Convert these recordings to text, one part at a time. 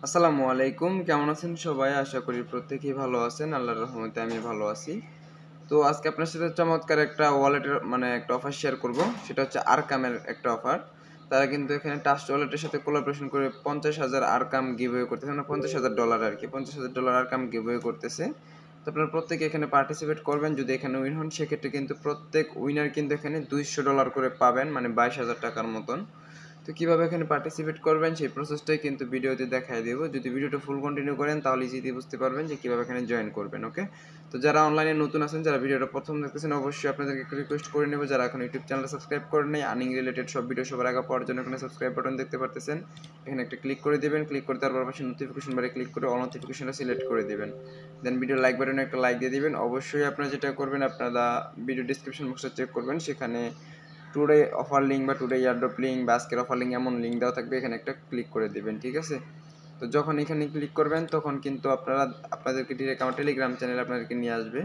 আসসালামু আলাইকুম, কেমন আছেন সবাই? আশা করি প্রত্যেকেই ভালো আছেন। আল্লাহর রহমতে আমি ভালো আছি। তো আজকে আপনার সাথে চমৎকার একটা ওয়ালেটের একটা অফার শেয়ার করব। সেটা হচ্ছে আরকামের একটা অফার। তারা কিন্তু এখানে ট্রাস্ট ওয়ালেটের সাথে কোলাবোরেশন করে 50,000 আরকাম গিভওয়ে করতেছে, মানে $50,000 আর কি, $50,000 আরকাম গিভওয়ে করতেছে। তো আপনারা প্রত্যেকে এখানে পার্টিসিপেট করবেন। যদি এখানে উইন হন সেক্ষেত্রে কিন্তু প্রত্যেক উইনার কিন্তু এখানে $200 করে পাবেন, মানে 22,000 টাকার মতন। তো কিভাবে এখানে পার্টিসিপেট করবেন সেই প্রসেসটাই কিন্তু ভিডিওতে দেখাই দেব। যদি ভিডিওটা ফুল কন্টিনিউ করেন তাহলে ইজিলি বুঝতে পারবেন যে কিভাবে এখানে জয়েন করবেন। ওকে, তো যারা অনলাইনে নতুন আছেন, যারা ভিডিওটা প্রথম দেখতেছেন, অবশ্যই আপনাদেরকে একটু রিকোয়েস্ট করে নেব, যারা এখন ইউটিউব চ্যানেলটা সাবস্ক্রাইব করেন নাই, আর্নিং রিলেটেড সব ভিডিও সবার আগে পাওয়ার জন্য এখানে সাবস্ক্রাইব বাটন দেখতে পারতেছেন, এখানে একটা ক্লিক করে দিবেন। ক্লিক করে তারপর পাশে নোটিফিকেশন বারে ক্লিক করে অল নোটিফিকেশনটা সিলেক্ট করে দিবেন। দেন ভিডিও লাইক বাটনে একটা লাইক দিয়ে দিবেন। অবশ্যই আপনারা যেটা করবেন, আপনারা ভিডিও ডিসক্রিপশন বক্সে চেক করবেন, সেখানে টুডে অফার লিঙ্ক বা টুডে এয়ারড্রপ লিঙ্ক বা আজকের অফার লিঙ্ক এমন লিঙ্ক দেওয়া থাকবে, এখানে একটা ক্লিক করে দিবেন। ঠিক আছে, তো যখন এখানে ক্লিক করবেন তখন কিন্তু আপনাদেরকে ডিরেক্ট আমার টেলিগ্রাম চ্যানেল আপনাদেরকে নিয়ে আসবে।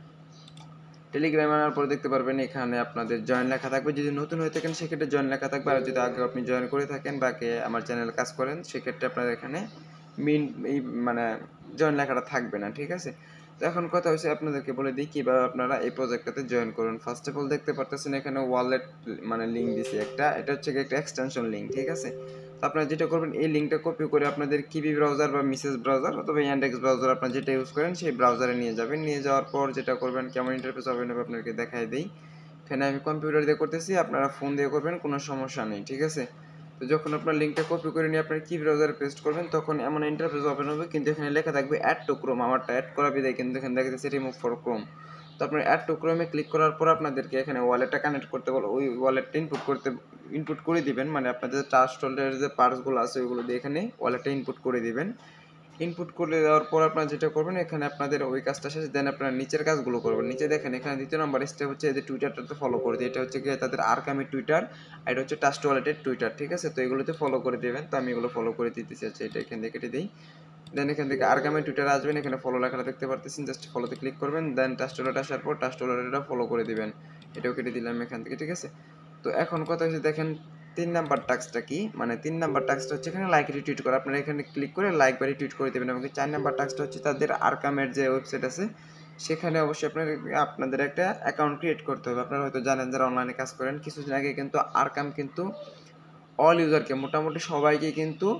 টেলিগ্রামে আনার পর দেখতে পারবেন এখানে আপনাদের জয়েন লেখা থাকবে। যদি নতুন হয়ে থাকেন সেক্ষেত্রে জয়েন লেখা থাকবে, আর যদি আগে আপনি জয়েন করে থাকেন বা আমার চ্যানেল কাজ করেন সেক্ষেত্রে আপনাদের এখানে মিন এই মানে জয়েন লেখাটা থাকবে না। ঠিক আছে, তো এখন কথা হচ্ছে আপনাদেরকে বলে দিই কীভাবে আপনারা এই প্রজেক্টটাতে জয়েন করুন। ফার্স্ট অফ অল দেখতে পারতেছেন এখানে ওয়ালেট লিঙ্ক দিছি একটা, এটা হচ্ছে একটা এক্সটেনশন লিঙ্ক। ঠিক আছে, তো আপনারা যেটা করবেন, এই লিঙ্কটা কপি করে আপনাদের কিবি ব্রাউজার বা মিসেস ব্রাউজার অথবা ইয়ান্ডেক্স ব্রাউজার আপনারা যেটা ইউজ করেন সেই ব্রাউজারে নিয়ে যাবেন। নিয়ে যাওয়ার পর যেটা করবেন, কেমন ইন্টারফেস হবে আপনাদেরকে দেখাই দিই। এখানে আমি কম্পিউটার দিয়ে করতেছি, আপনারা ফোন দিয়ে করবেন, কোনো সমস্যা নেই। ঠিক আছে, তো যখন আপনার লিঙ্কটা কপি করে নিয়ে আপনার কি ব্রাউজারে পেস্ট করবেন তখন এমন ইন্টারফেস ওপেন হবে, কিন্তু এখানে লেখা থাকবে অ্যাড টু ক্রোম। আমারটা অ্যাড করা বিদায় কিন্তু এখানে দেখা যাচ্ছে রিমুভ ফর ক্রোম। তো আপনার অ্যাড টু ক্রোমে ক্লিক করার পর আপনাদেরকে এখানে ওয়ালেটটা কানেক্ট করতে বলো, ওই ওয়ালেটটা ইনপুট করে দিবেন, মানে আপনাদের ট্রাস্ট ওয়ালেটের যে পার্টসগুলো আছে ওইগুলো দিয়ে এখানে ওয়ালেটটা ইনপুট করে দিবেন। ইনপুট করে দেওয়ার পর আপনারা যেটা করবেন, এখানে আপনাদের ওই কাজটা শেষ, দেন আপনারা নিচের কাজগুলো করবেন। নিচে দেখেন এখানে দ্বিতীয় নম্বর স্টেপ হচ্ছে যে টুইটারটাতে ফলো করে দিই। এটা হচ্ছে গিয়ে তাদের আরকামের টুইটার, আর এটা হচ্ছে ট্রাস্ট ওয়ালেটের টুইটার। ঠিক আছে, তো এগুলোতে ফলো করে দেবেন। তো আমি এগুলো ফলো করে দিতে চাচ্ছি, এটা এখান থেকে কেটে দিই। দেন এখান থেকে আরকামের টুইটার আসবেন, এখানে ফলো লেখাটা দেখতে পারতেছেন, জাস্ট ফলোতে ক্লিক করবেন। দেন ট্রাস্ট ওয়ালেট আসার পর ট্রাস্ট ওয়ালেটটা ফলো করে দিবেন, এটাও কেটে দিলাম এখান থেকে। ঠিক আছে, তো এখন কথা হচ্ছে দেখেন 3 নাম্বার টাস্কটা কি, মানে 3 নাম্বার টাস্কটা হচ্ছে এখানে লাইক রিটুইট করা। আপনারা এখানে ক্লিক করে লাইক বা রিটুইট করে দেবেন। এবং 4 নাম্বার টাস্কটা হচ্ছে তাদের আরকামের যে ওয়েবসাইট আছে সেখানে অবশ্যই আপনাদের একটা অ্যাকাউন্ট ক্রিয়েট করতে হবে। আপনারা হয়তো জানেন যারা অনলাইনে কাজ করেন, কিছুদিন আগে কিন্তু আরকাম কিন্তু অল ইউজারকে মোটামুটি সবাইকে কিন্তু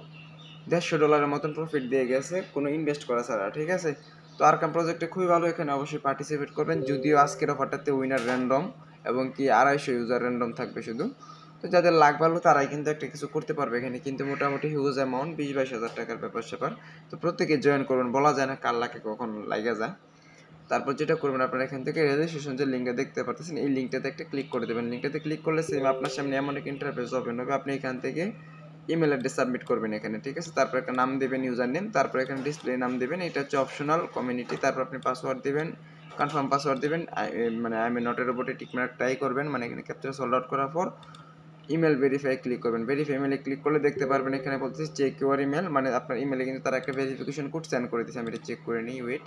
$150 মতন প্রফিট দিয়ে গেছে কোনো ইনভেস্ট করা ছাড়া। ঠিক আছে, তো আরকাম প্রজেক্টে খুবই ভালো, এখানে অবশ্যই পার্টিসিপেট করবেন। যদিও আজকের অফারটাতে উইনার র্যান্ডম এবং কি 250 ইউজার র্যান্ডম থাকবে শুধু। তো যাদের লাক ভালো তারাই কিন্তু একটা কিছু করতে পারবে। এখানে কিন্তু মোটামুটি হিউজ অ্যামাউন্ট, 20-22 হাজার টাকার ব্যাপার স্যাপার। তো প্রত্যেকে জয়েন করবেন, বলা যায় না কার লাকে কখন লাগা যায়। তারপর যেটা করবেন, আপনারা এখান থেকে রেজিস্ট্রেশন যে লিঙ্কটা দেখতে পাচ্ছেন এই লিঙ্কটাতে একটা ক্লিক করে দেবেন। লিঙ্কটাতে ক্লিক করলে সেম আপনার সামনে এমন একটা ইন্টারফেস ওপেন হবে। আপনি এখান থেকে ইমেল অ্যাড্রেস সাবমিট করবেন এখানে। ঠিক আছে, তারপর একটা নাম দেবেন, ইউজার নেম, তারপর এখানে ডিসপ্লে নাম দেবেন, এটা হচ্ছে অপশনাল কমিউনিটি। তারপর আপনি পাসওয়ার্ড দেবেন, কনফার্ম পাসওয়ার্ড দেবেন, মানে আই এম নটের উপরে টিকমার্ক ট্রাই করবেন, মানে এখানে ক্যাপচার সোল্ড আউট করার পর ইমেল ভেরিফাই ক্লিক করবেন। ভেরিফাই ইমেলে ক্লিক করলে দেখতে পারবেন এখানে বলতেছে চেক ইউর ইমেল, মানে আপনার ইমেলে কিন্তু তারা একটা ভেরিফিকেশন কোড সেন্ড করে দিয়েছে। আমি এটা চেক করে নিই, ওয়েট।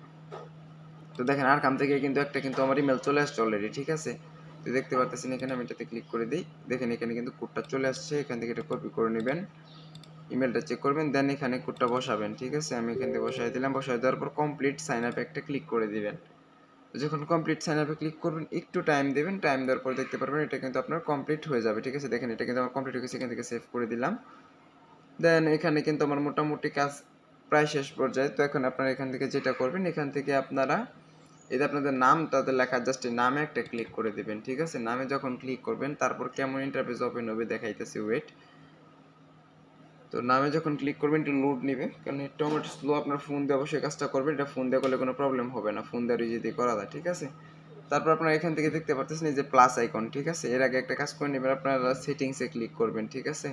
তো দেখেন আরকাম থেকে কিন্তু আমার ইমেল চলে আসছে অলরেডি। ঠিক আছে, তো দেখতে পারতেছেন এখানে আমি এটাতে ক্লিক করে দিই। দেখেন এখানে কিন্তু কোডটা চলে আসছে, এখান থেকে এটা কপি করে নেবেন, ইমেলটা চেক করবেন, দেন এখানে কোডটা বসাবেন। ঠিক আছে, আমি এখান থেকে বসাই দিলাম। বসাই দেওয়ার পর কমপ্লিট সাইন আপ একটা ক্লিক করে দিবেন। যখন কমপ্লিট সাইন আপে ক্লিক করবেন একটু টাইম দেবেন, টাইম দেওয়ার পর দেখতে পারবেন এটা কিন্তু আপনার কমপ্লিট হয়ে যাবে। ঠিক আছে, দেখেন এটা কিন্তু আমার কমপ্লিট হয়ে গেছে, এখান থেকে সেভ করে দিলাম। দেন এখানে কিন্তু আমার মোটামুটি কাজ প্রায় শেষ পর্যায়ে। তো এখন আপনারা এখান থেকে যেটা করবেন, এখান থেকে আপনারা এই যে আপনাদের নাম তাদের লেখা, জাস্ট নামে একটা ক্লিক করে দেবেন। ঠিক আছে, নামে যখন ক্লিক করবেন তারপর কেমন ইন্টারফেস ওপেন হবে দেখাইতেছি, ওয়েট। তো নামে যখন ক্লিক করবেন একটু লোড নেবে, কারণ একটু আমার স্লো। আপনার ফোন দিয়ে অবশ্যই কাজটা করবেন, এটা ফোন দিয়ে করলে কোনো প্রবলেম হবে না, ফোন দিয়ে ইজিলি করা যায়। ঠিক আছে, তারপর আপনারা এখান থেকে দেখতে পাচ্ছেন এই যে প্লাস আইকন। ঠিক আছে, এর আগে একটা কাজ করে নেবেন, আপনারা সেটিংসে ক্লিক করবেন। ঠিক আছে,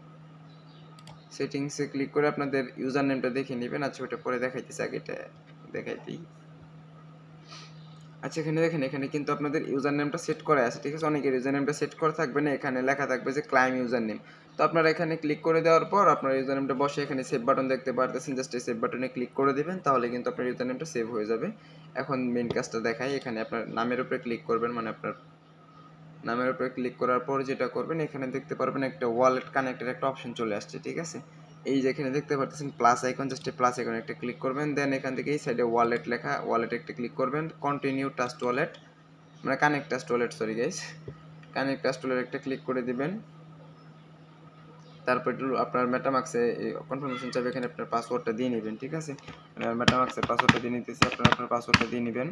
সেটিংসে ক্লিক করে আপনাদের ইউজার নেমটা দেখে নেবেন। আচ্ছা ওটা পরে দেখাইতেছি, আগে এটা দেখাইতেই। আচ্ছা এখানে দেখেন, এখানে কিন্তু আপনাদের ইউজার নেমটা সেট করা আছে। ঠিক আছে, অনেকের ইউজার নেমটা সেট করা থাকবে না, এখানে লেখা থাকবে যে ক্লাইম ইউজার নেম। তো আপনারা এখানে ক্লিক করে দেওয়ার পর আপনার ইউজার নেমটা বসে এখানে সেভ বাটন দেখতে পারতেছেন, জাস্ট এই সেভ বাটনে ক্লিক করে দিবেন, তাহলে কিন্তু আপনার ইউজার নেমটা সেভ হয়ে যাবে। এখন মেইন কাজটা দেখাই, এখানে আপনার নামের উপরে ক্লিক করবেন, মানে আপনার নামের উপরে ক্লিক করার পর যেটা করবেন, এখানে দেখতে পারবেন একটা ওয়ালেট কানেক্টের একটা অপশন চলে আসছে। ঠিক আছে, এই যে এখানে দেখতে পাচ্ছেন প্লাস আইকন, জাস্ট এই প্লাস আইকনে একটা ক্লিক করবেন। দেন এখান থেকে এই সাইডে ওয়ালেট লেখা, ওয়ালেটে একটা ক্লিক করবেন। কন্টিনিউ ট্রাস্ট ওয়ালেট, মানে connect Trust Wallet, sorry guys, connect Trust Wallet একটা ক্লিক করে দিবেন। তারপর একটু আপনার মেটামাক্সে কনফার্মেশন চাইবে, এখানে আপনার পাসওয়ার্ডটা দিয়ে নেবেন, ঠিক আছে। মেটামাক্সের পাসওয়ার্ডটা দিয়ে নিতেছি, আপনার পাসওয়ার্ডটা দিয়ে নেবেন।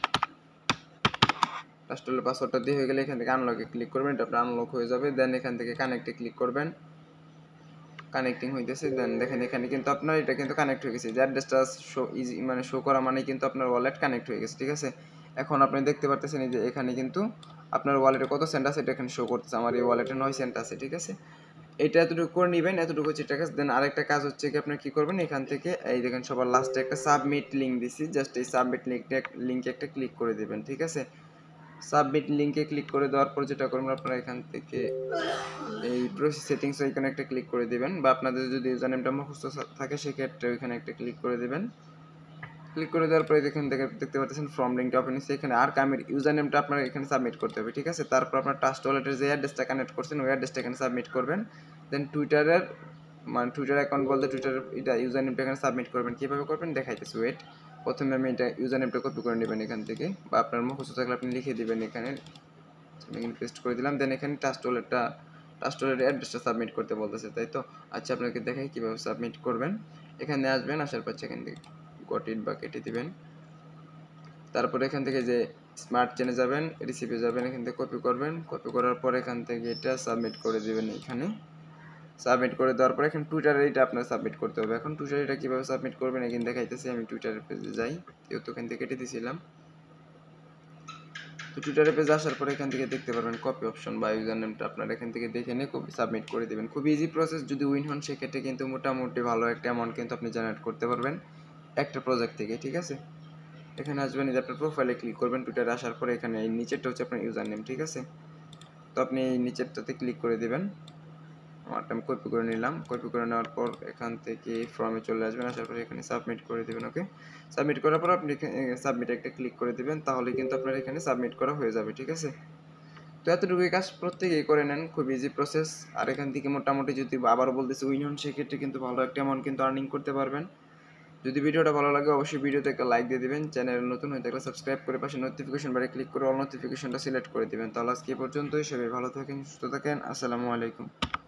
ট্রাস্ট ওয়ালেটের পাসওয়ার্ডটা দিয়ে হয়ে গেলে এখান থেকে আনলকে ক্লিক করবেন, এটা আপনার আনলক হয়ে যাবে। দেন এখান থেকে কানেক্টে ক্লিক করবেন, কানেক্টিং হইতেছে। দেন দেখেন এখানে কিন্তু আপনার এটা কিন্তু কানেক্ট হয়ে গেছে, যে অ্যাড্রেসটা শো ইজি মানে শো করা মানে কিন্তু আপনার ওয়ালেট কানেক্ট হয়ে গেছে, ঠিক আছে। এখন আপনি দেখতে পারতেছেন এই যে এখানে কিন্তু আপনার ওয়ালেটে কত সেন্ট আছে এটা এখানে শো করতেছে, আমার এই ওয়ালেটে 9 সেন্ট আছে, ঠিক আছে। এটা এতটুকু করে নেবেন, এতটুকু হচ্ছে টাকা। দেন আরেকটা কাজ হচ্ছে কি, আপনি কি করবেন, এখান থেকে এই দেখেন সবার লাস্টে একটা সাবমিট লিঙ্ক দিছি, জাস্ট এই সাবমিট লিঙ্কে একটা ক্লিক করে দিবেন, ঠিক আছে। সাবমিট লিঙ্কে ক্লিক করে দেওয়ার পর যেটা করবেন, আপনারা এখান থেকে এই প্রসেস সেটিংস এখানে একটা ক্লিক করে দিবেন, বা আপনাদের যদি ইউজার নেমটা মুখস্থ থাকে সেক্ষেত্রে ওইখানে একটা ক্লিক করে দিবেন। ক্লিক করে দেওয়ার পরে এখান থেকে দেখতে পাচ্ছেন ফর্ম লিঙ্কটা ওপেন হচ্ছে, এখানে আরকামের ইউজার নেমটা আপনার এখানে সাবমিট করতে হবে, ঠিক আছে। তারপর আপনার ট্রাস্ট ওয়ালেটের যে অ্যাড্রেসটা কানেক্ট করছেন ওই অ্যাড্রেসটা এখানে সাবমিট করবেন। দেন টুইটারের মানে টুইটার অ্যাকাউন্ট বলতে টুইটার এটা ইউজার নেমটা এখানে সাবমিট করবেন। কীভাবে করবেন দেখাইতেছি, ওয়েট। প্রথমে আমি এটা ইউজার নেমটা কপি করে নেবেন এখান থেকে, বা আপনার মুখস্থ থাকলে আপনি লিখে দিবেন এখানে, আমি এখানে পেস্ট করে দিলাম। দেন এখানে ট্রাস্ট ওয়ালেটের অ্যাড্রেসটা সাবমিট করতে বলতেছে, তাই তো। আচ্ছা আপনাকে দেখাই কীভাবে সাবমিট করবেন। এখানে আসবেন, আসার পর এখান থেকে গট ইট বা কেটে দিবেন। তারপর এখান থেকে যে স্মার্ট চেনে যাবেন, রিসিপে যাবেন, এখান থেকে কপি করবেন। কপি করার পর এখান থেকে এটা সাবমিট করে দিবেন এখানে। সাবমিট করে দেওয়ার পর এখন টুইটারে এটা আপনার সাবমিট করতে হবে। এখন টুইটারে এটা কীভাবে সাবমিট করবেন এখানে দেখাইতেছি, আমি টুইটারের পেজে যাই, যেহেতু এখান থেকে কেটে দিয়েছিলাম। তো টুইটারে পেজে আসার পরে এখান থেকে দেখতে পারবেন কপি অপশন বা ইউজার নেমটা আপনার এখান থেকে দেখে নিয়ে কপি সাবমিট করে দেবেন। খুব ইজি প্রসেস, যদি উইন হন সেক্ষেত্রে কিন্তু মোটামুটি ভালো একটা অ্যামাউন্ট কিন্তু আপনি জেনারেট করতে পারবেন একটা প্রজেক্ট থেকে, ঠিক আছে। এখানে আসবেন, এই আপনার প্রোফাইলে ক্লিক করবেন। টুইটারে আসার পরে এখানে এই নিচেরটা হচ্ছে আপনার ইউজার নেম, ঠিক আছে। তো আপনি এই নিচেরটাতে ক্লিক করে দিবেন। আমারটা আমি কপি করে নিলাম। কপি করে নেওয়ার পর এখান থেকে ফর্মে চলে আসবেন, আসার পরে এখানে সাবমিট করে দিবেন। ওকে, সাবমিট করার পর আপনি সাবমিট একটা ক্লিক করে দিবেন, তাহলে কিন্তু আপনার এখানে সাবমিট করা হয়ে যাবে, ঠিক আছে। তো এতটুকুই কাজ প্রত্যেকেই করে নেন, খুব ইজি প্রসেস। আর এখান থেকে মোটামুটি যদি আবারও বলতেছি উইন হন সেক্ষেত্রে কিন্তু ভালো একটা অ্যামাউন্ট কিন্তু আর্নিং করতে পারবেন। যদি ভিডিওটা ভালো লাগে অবশ্যই ভিডিওতে একটা লাইক দিয়ে দিবেন। চ্যানেল নতুন হয়ে থাকলে সাবস্ক্রাইব করে পাশে নোটিফিকেশন বারে ক্লিক করে অল নোটিফিকেশনটা সিলেক্ট করে দিবেন। তাহলে আজকে এই পর্যন্তই, সবাই ভালো থাকেন, সুস্থ থাকেন, আসসালামু আলাইকুম।